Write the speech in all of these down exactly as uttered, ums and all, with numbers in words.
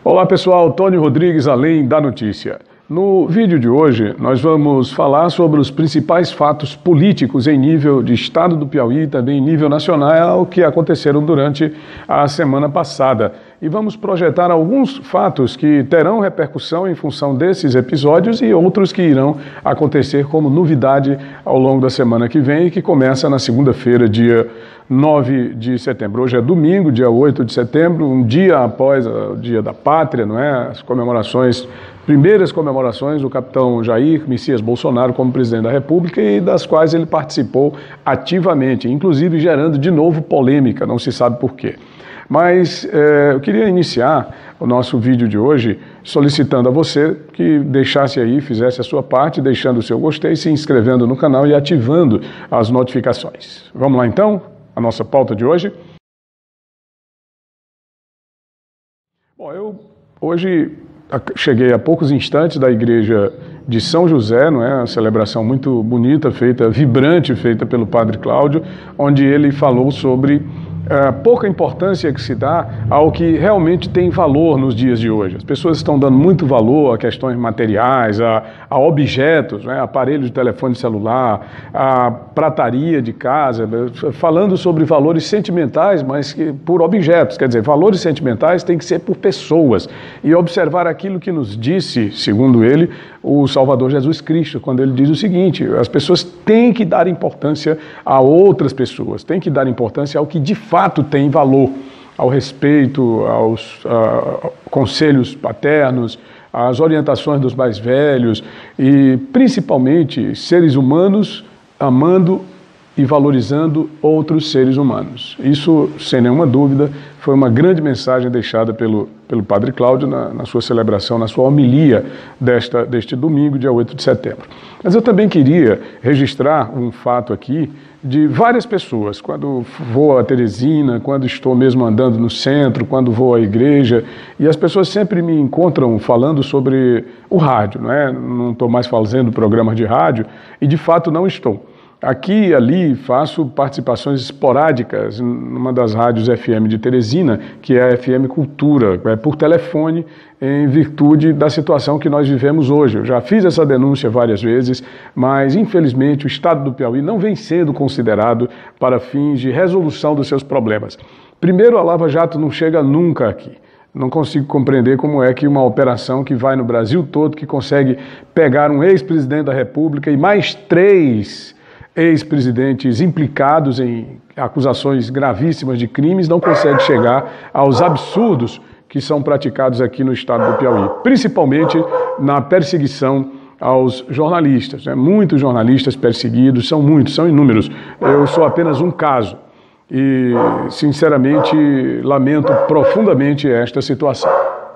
Olá pessoal, Tony Rodrigues, Além da Notícia. No vídeo de hoje, nós vamos falar sobre os principais fatos políticos em nível de estado do Piauí e também em nível nacional que aconteceram durante a semana passada. E vamos projetar alguns fatos que terão repercussão em função desses episódios e outros que irão acontecer como novidade ao longo da semana que vem e que começa na segunda-feira, dia nove de setembro. Hoje é domingo, dia oito de setembro, um dia após o Dia da Pátria, não é? As comemorações, primeiras comemorações do capitão Jair Messias Bolsonaro como presidente da República e das quais ele participou ativamente, inclusive gerando de novo polêmica, não se sabe por quê. Mas é, eu queria iniciar o nosso vídeo de hoje solicitando a você que deixasse aí, fizesse a sua parte, deixando o seu gostei, se inscrevendo no canal e ativando as notificações. Vamos lá então? A nossa pauta de hoje. Bom, eu hoje cheguei há poucos instantes da igreja de São José, não é? Uma celebração muito bonita, feita, vibrante, feita pelo padre Cláudio, onde ele falou sobre a pouca importância que se dá ao que realmente tem valor nos dias de hoje. As pessoas estão dando muito valor a questões materiais, a, a objetos, né? Aparelhos de telefone celular, a prataria de casa, falando sobre valores sentimentais, mas que, por objetos. Quer dizer, valores sentimentais têm que ser por pessoas. E observar aquilo que nos disse, segundo ele, o Salvador Jesus Cristo, quando ele diz o seguinte: as pessoas têm que dar importância a outras pessoas, têm que dar importância ao que de fato tem valor, ao respeito, aos uh, conselhos paternos, às orientações dos mais velhos e, principalmente, seres humanos amando e valorizando outros seres humanos. Isso, sem nenhuma dúvida, foi uma grande mensagem deixada pelo, pelo padre Cláudio na, na sua celebração, na sua homilia desta, deste domingo, dia oito de setembro. Mas eu também queria registrar um fato aqui de várias pessoas, quando vou a Teresina, quando estou mesmo andando no centro, quando vou à igreja, e as pessoas sempre me encontram falando sobre o rádio, não é? Não estou mais fazendo programas de rádio, e de fato não estou. Aqui e ali faço participações esporádicas numa das rádios F M de Teresina, que é a F M Cultura, é por telefone, em virtude da situação que nós vivemos hoje. Eu já fiz essa denúncia várias vezes, mas infelizmente o estado do Piauí não vem sendo considerado para fins de resolução dos seus problemas. Primeiro, a Lava Jato não chega nunca aqui. Não consigo compreender como é que uma operação que vai no Brasil todo, que consegue pegar um ex-presidente da República e mais três ex-presidentes implicados em acusações gravíssimas de crimes, não consegue chegar aos absurdos que são praticados aqui no estado do Piauí, principalmente na perseguição aos jornalistas, né? Muitos jornalistas perseguidos, são muitos, são inúmeros. Eu sou apenas um caso e, sinceramente, lamento profundamente esta situação.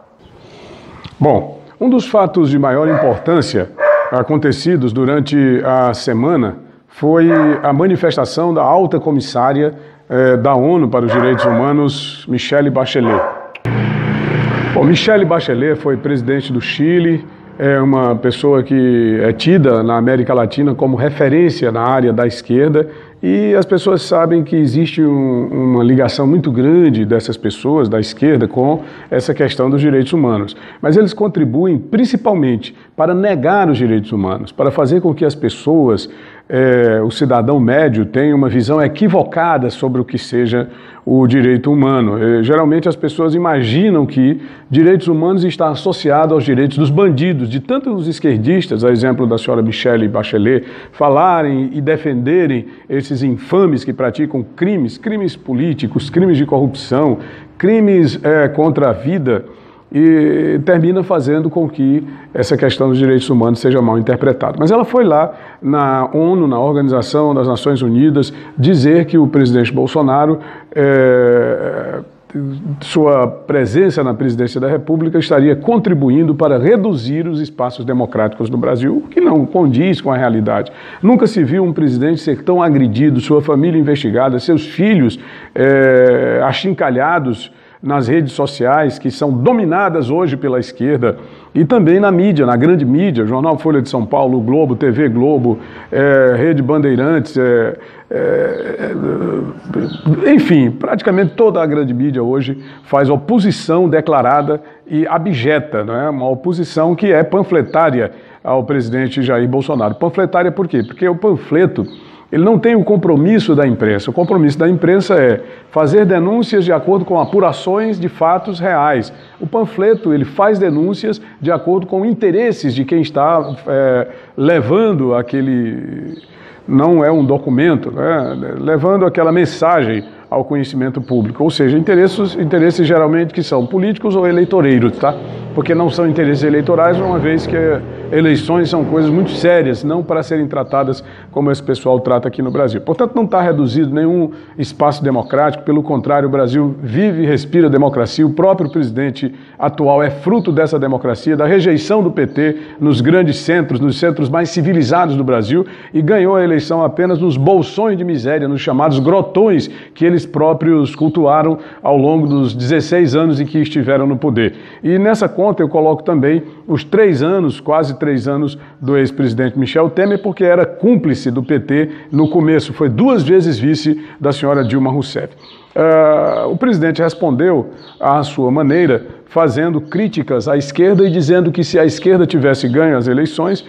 Bom, um dos fatos de maior importância acontecidos durante a semana foi a manifestação da alta comissária eh, da ONU para os Direitos Humanos, Michelle Bachelet. Bom, Michelle Bachelet foi presidente do Chile, é uma pessoa que é tida na América Latina como referência na área da esquerda, e as pessoas sabem que existe um, uma ligação muito grande dessas pessoas da esquerda com essa questão dos direitos humanos. Mas eles contribuem principalmente para negar os direitos humanos, para fazer com que as pessoas, é, o cidadão médio, tenha uma visão equivocada sobre o que seja o direito humano. É, geralmente as pessoas imaginam que direitos humanos está associado aos direitos dos bandidos, de tanto os esquerdistas, a exemplo da senhora Michelle Bachelet, falarem e defenderem esses infames que praticam crimes, crimes políticos, crimes de corrupção, crimes é, contra a vida, e termina fazendo com que essa questão dos direitos humanos seja mal interpretada. Mas ela foi lá na ONU, na Organização das Nações Unidas, dizer que o presidente Bolsonaro, é, sua presença na presidência da República estaria contribuindo para reduzir os espaços democráticos do Brasil, o que não condiz com a realidade. Nunca se viu um presidente ser tão agredido, sua família investigada, seus filhos é, achincalhados nas redes sociais, que são dominadas hoje pela esquerda, e também na mídia, na grande mídia, Jornal Folha de São Paulo, Globo, T V Globo, é, Rede Bandeirantes, é, é, é, enfim, praticamente toda a grande mídia hoje faz oposição declarada e abjeta, não é? Uma oposição que é panfletária ao presidente Jair Bolsonaro. Panfletária por quê? Porque o panfleto, ele não tem o compromisso da imprensa. O compromisso da imprensa é fazer denúncias de acordo com apurações de fatos reais. O panfleto, ele faz denúncias de acordo com interesses de quem está é, levando aquele... não é um documento, né? Levando aquela mensagem ao conhecimento público, ou seja, interesses, interesses geralmente que são políticos ou eleitoreiros, tá? Porque não são interesses eleitorais, uma vez que eleições são coisas muito sérias, não para serem tratadas como esse pessoal trata aqui no Brasil. Portanto, não está reduzido nenhum espaço democrático, pelo contrário, o Brasil vive e respira democracia, o próprio presidente atual é fruto dessa democracia, da rejeição do P T nos grandes centros, nos centros mais civilizados do Brasil, e ganhou a eleição apenas nos bolsões de miséria, nos chamados grotões que eles próprios cultuaram ao longo dos dezesseis anos em que estiveram no poder. E nessa conta eu coloco também os três anos, quase três anos, do ex-presidente Michel Temer, porque era cúmplice do P T no começo, foi duas vezes vice da senhora Dilma Rousseff. Uh, o presidente respondeu à sua maneira, fazendo críticas à esquerda e dizendo que se a esquerda tivesse ganho as eleições,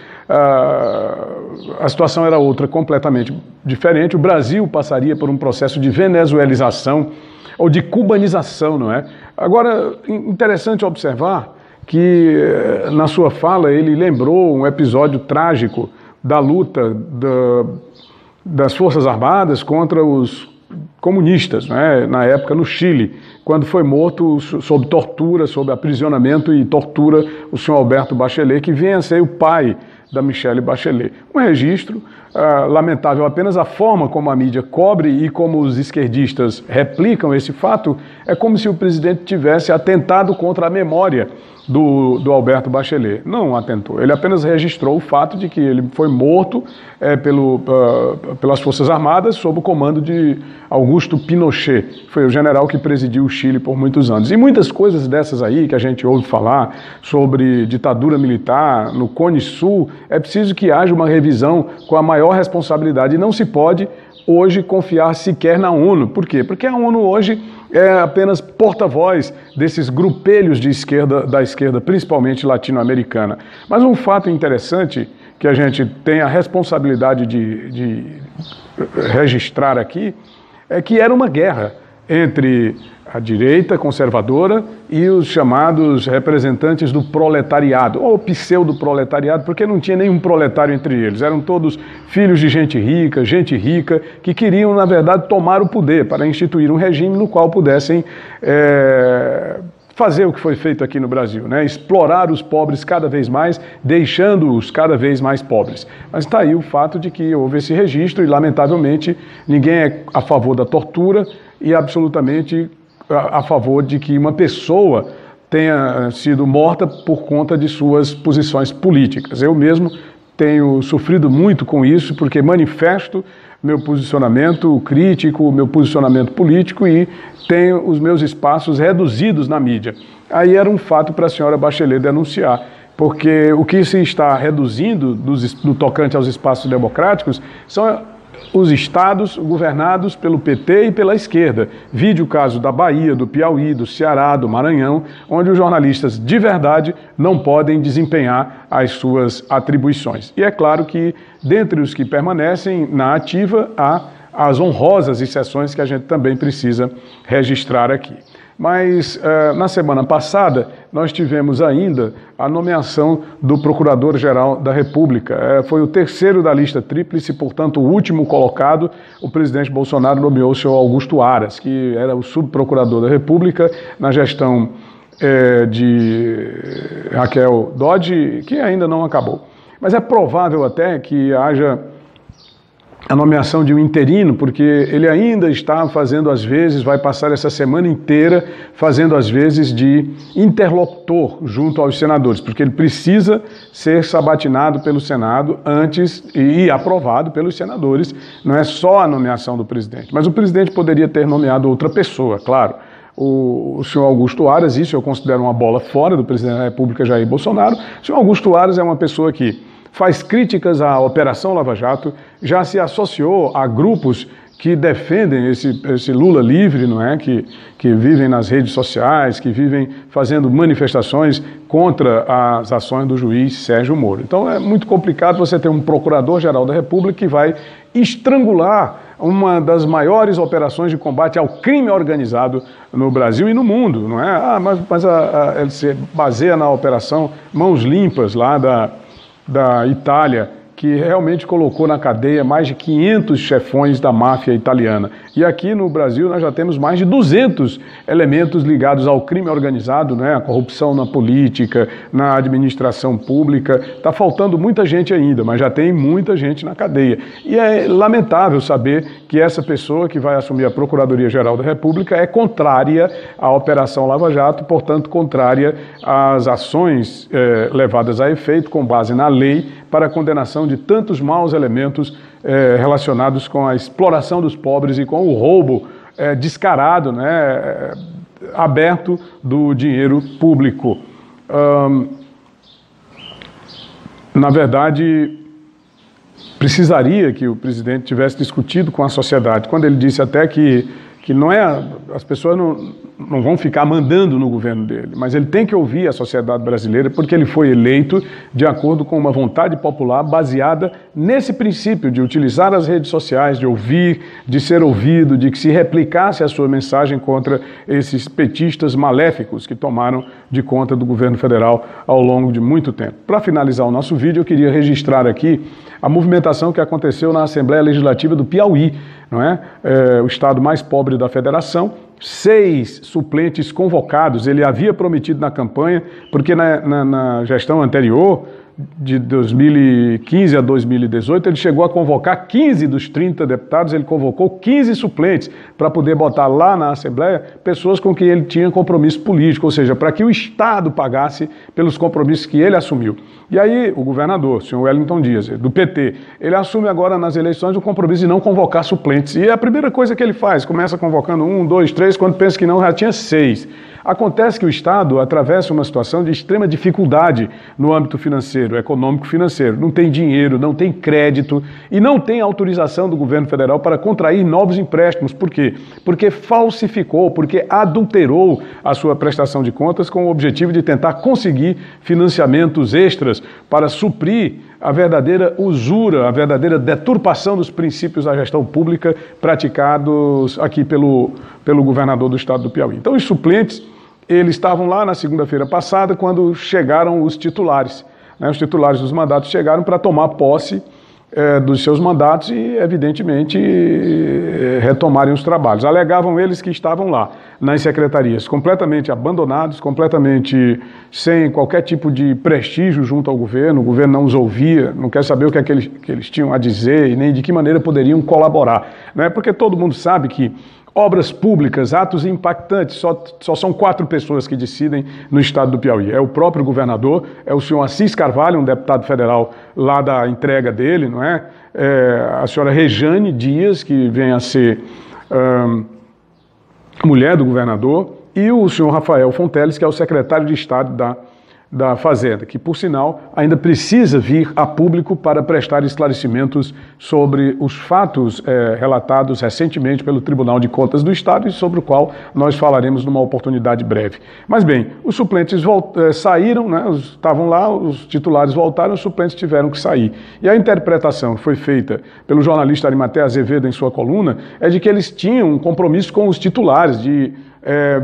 uh, a situação era outra, completamente diferente. O Brasil passaria por um processo de venezuelização ou de cubanização, não é? Agora, interessante observar que, na sua fala, ele lembrou um episódio trágico da luta da, das Forças Armadas contra os comunistas, né, na época no Chile, quando foi morto sob tortura, sob aprisionamento e tortura, o senhor Alberto Bachelet, que vem a ser o pai da Michelle Bachelet. Um registro ah, lamentável, apenas a forma como a mídia cobre e como os esquerdistas replicam esse fato, é como se o presidente tivesse atentado contra a memória do, do Alberto Bachelet. Não atentou, ele apenas registrou o fato de que ele foi morto é, pelo, uh, pelas Forças Armadas sob o comando de Augusto Pinochet, foi o general que presidiu o Chile por muitos anos. E muitas coisas dessas aí que a gente ouve falar sobre ditadura militar no Cone Sul, é preciso que haja uma revisão com a maior responsabilidade, e não se pode hoje confiar sequer na ONU. Por quê? Porque a ONU hoje é apenas porta-voz desses grupelhos de esquerda, da esquerda, principalmente latino-americana. Mas um fato interessante que a gente tem a responsabilidade de, de registrar aqui é que era uma guerra entre a direita conservadora e os chamados representantes do proletariado, ou pseudo-proletariado, porque não tinha nenhum proletário entre eles. Eram todos filhos de gente rica, gente rica, que queriam, na verdade, tomar o poder para instituir um regime no qual pudessem é, fazer o que foi feito aqui no Brasil, né? Explorar os pobres cada vez mais, deixando-os cada vez mais pobres. Mas está aí o fato de que houve esse registro e, lamentavelmente, ninguém é a favor da tortura e absolutamente a favor de que uma pessoa tenha sido morta por conta de suas posições políticas. Eu mesmo tenho sofrido muito com isso, porque manifesto meu posicionamento crítico, meu posicionamento político, e tenho os meus espaços reduzidos na mídia. Aí era um fato para a senhora Bachelet denunciar, porque o que se está reduzindo dos, no tocante aos espaços democráticos são os estados governados pelo P T e pela esquerda. Vide o caso da Bahia, do Piauí, do Ceará, do Maranhão, onde os jornalistas de verdade não podem desempenhar as suas atribuições. E é claro que, dentre os que permanecem na ativa, há as honrosas exceções que a gente também precisa registrar aqui. Mas, uh, na semana passada, nós tivemos ainda a nomeação do Procurador-Geral da República. Uh, foi o terceiro da lista tríplice, portanto, o último colocado. O presidente Bolsonaro nomeou o senhor Augusto Aras, que era o subprocurador da República na gestão uh, de Raquel Dodge, que ainda não acabou. Mas é provável até que haja a nomeação de um interino, porque ele ainda está fazendo, às vezes, vai passar essa semana inteira fazendo, às vezes, de interlocutor junto aos senadores, porque ele precisa ser sabatinado pelo Senado antes e aprovado pelos senadores. Não é só a nomeação do presidente, mas o presidente poderia ter nomeado outra pessoa, claro. o, o senhor Augusto Aras, isso eu considero uma bola fora do presidente da República, Jair Bolsonaro. O senhor Augusto Aras é uma pessoa que faz críticas à Operação Lava Jato, já se associou a grupos que defendem esse, esse Lula livre, não é? Que, que vivem nas redes sociais, que vivem fazendo manifestações contra as ações do juiz Sérgio Moro. Então é muito complicado você ter um procurador-geral da República que vai estrangular uma das maiores operações de combate ao crime organizado no Brasil e no mundo, não é? Ah, mas, mas a, a, ele se baseia na Operação Mãos Limpas, lá da, da Itália, que realmente colocou na cadeia mais de quinhentos chefões da máfia italiana. E aqui no Brasil nós já temos mais de duzentos elementos ligados ao crime organizado, né? A corrupção na política, na administração pública. Está faltando muita gente ainda, mas já tem muita gente na cadeia. E é lamentável saber que essa pessoa que vai assumir a Procuradoria-Geral da República é contrária à Operação Lava Jato, portanto contrária às ações eh, levadas a efeito com base na lei para a condenação de tantos maus elementos eh, relacionados com a exploração dos pobres e com o roubo eh, descarado, né, aberto do dinheiro público. Hum, na verdade, precisaria que o presidente tivesse discutido com a sociedade, quando ele disse até que, que não é, as pessoas não, não vão ficar mandando no governo dele, mas ele tem que ouvir a sociedade brasileira, porque ele foi eleito de acordo com uma vontade popular baseada nesse princípio de utilizar as redes sociais, de ouvir, de ser ouvido, de que se replicasse a sua mensagem contra esses petistas maléficos que tomaram de conta do governo federal ao longo de muito tempo. Para finalizar o nosso vídeo, eu queria registrar aqui a movimentação que aconteceu na Assembleia Legislativa do Piauí, não é? É, o estado mais pobre da federação. Seis suplentes convocados, ele havia prometido na campanha, porque na, na, na gestão anterior, de dois mil e quinze a dois mil e dezoito, ele chegou a convocar quinze dos trinta deputados, ele convocou quinze suplentes para poder botar lá na Assembleia pessoas com quem ele tinha compromisso político, ou seja, para que o Estado pagasse pelos compromissos que ele assumiu. E aí o governador, o senhor Wellington Dias, do P T, ele assume agora nas eleições o compromisso de não convocar suplentes. E é a primeira coisa que ele faz, começa convocando um, dois, três, quando pensa que não, já tinha seis. Acontece que o Estado atravessa uma situação de extrema dificuldade no âmbito financeiro, econômico-financeiro. Não tem dinheiro, não tem crédito e não tem autorização do governo federal para contrair novos empréstimos. Por quê? Porque falsificou, porque adulterou a sua prestação de contas com o objetivo de tentar conseguir financiamentos extras para suprir a verdadeira usura, a verdadeira deturpação dos princípios da gestão pública praticados aqui pelo, pelo governador do estado do Piauí. Então, os suplentes, eles estavam lá na segunda-feira passada quando chegaram os titulares. Né? Os titulares dos mandatos chegaram para tomar posse É, dos seus mandatos e, evidentemente, é, retomarem os trabalhos. Alegavam eles que estavam lá, nas secretarias, completamente abandonados, completamente sem qualquer tipo de prestígio junto ao governo, o governo não os ouvia, não quer saber o que, é que, eles, que eles tinham a dizer e nem de que maneira poderiam colaborar. Né? Porque todo mundo sabe que obras públicas, atos impactantes, só, só são quatro pessoas que decidem no estado do Piauí. É o próprio governador, é o senhor Assis Carvalho, um deputado federal lá da entrega dele, não é? É a senhora Rejane Dias, que vem a ser hum, mulher do governador, e o senhor Rafael Fonteles, que é o secretário de Estado da da Fazenda, que, por sinal, ainda precisa vir a público para prestar esclarecimentos sobre os fatos eh, relatados recentemente pelo Tribunal de Contas do Estado e sobre o qual nós falaremos numa oportunidade breve. Mas, bem, os suplentes eh, saíram, né, os, estavam lá, os titulares voltaram, os suplentes tiveram que sair. E a interpretação que foi feita pelo jornalista Arimatea Azevedo em sua coluna é de que eles tinham um compromisso com os titulares de eh,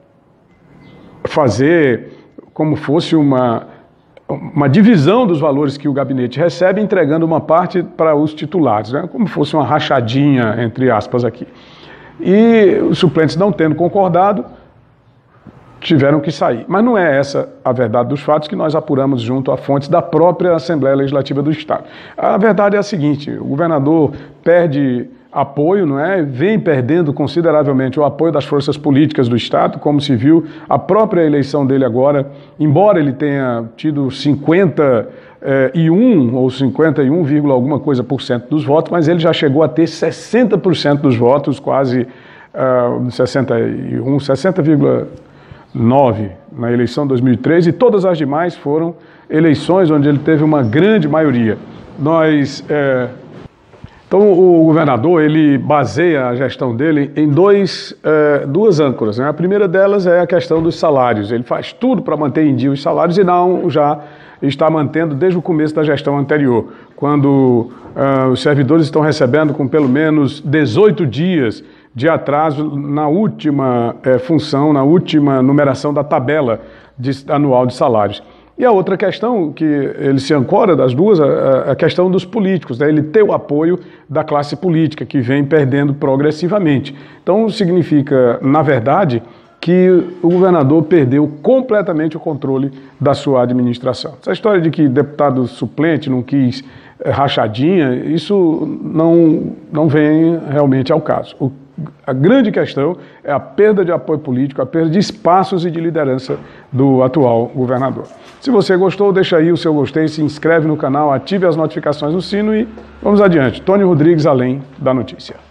fazer como fosse uma, uma divisão dos valores que o gabinete recebe, entregando uma parte para os titulares, né? Como fosse uma rachadinha, entre aspas, aqui. E os suplentes, não tendo concordado, tiveram que sair. Mas não é essa a verdade dos fatos que nós apuramos junto a fontes da própria Assembleia Legislativa do Estado. A verdade é a seguinte: o governador perde apoio, não é? Vem perdendo consideravelmente o apoio das forças políticas do Estado, como se viu a própria eleição dele agora, embora ele tenha tido cinquenta e um ou cinquenta e um, alguma coisa por cento dos votos, mas ele já chegou a ter sessenta por cento dos votos, quase uh, sessenta e um, sessenta vírgula nove na eleição de dois mil e três, e todas as demais foram eleições onde ele teve uma grande maioria. Nós, é, então o governador, ele baseia a gestão dele em dois, é, duas âncoras, né? A primeira delas é a questão dos salários. Ele faz tudo para manter em dia os salários e não já está mantendo desde o começo da gestão anterior, quando uh, os servidores estão recebendo com pelo menos dezoito dias de atraso na última eh, função, na última numeração da tabela de, anual de salários. E a outra questão, que ele se ancora das duas, a, a questão dos políticos, né? Ele ter o apoio da classe política, que vem perdendo progressivamente. Então, significa, na verdade, que o governador perdeu completamente o controle da sua administração. Essa história de que deputado suplente não quis eh, rachadinha, isso não, não vem realmente ao caso. O A grande questão é a perda de apoio político, a perda de espaços e de liderança do atual governador. Se você gostou, deixa aí o seu gostei, se inscreve no canal, ative as notificações no sino e vamos adiante. Tony Rodrigues, Além da Notícia.